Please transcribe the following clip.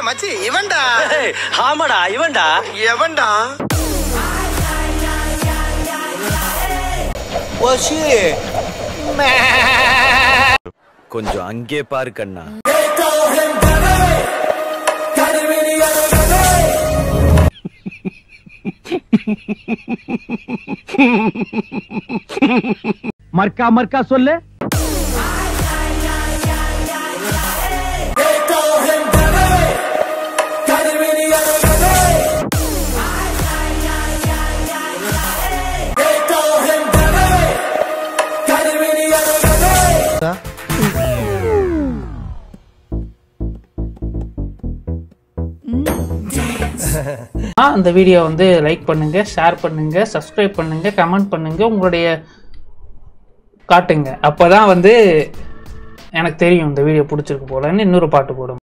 மச்சி இவன்டா. ஆமாடா இவன்டா. எவன்டா? கொஞ்சம் அங்கே பாரு கண்ணா. மர்க்கா மர்க்கா சொல்லு. அந்த வீடியோ வந்து லைக் பண்ணுங்க, ஷேர் பண்ணுங்க, சப்ஸ்கிரைப் பண்ணுங்க, கமெண்ட் பண்ணுங்க, உங்களுடைய காட்டுங்க. அப்பதான் வந்து எனக்கு தெரியும் இந்த வீடியோ பிடிச்சிருக்கு போலன்னு இன்னொரு பாட்டு போடும்.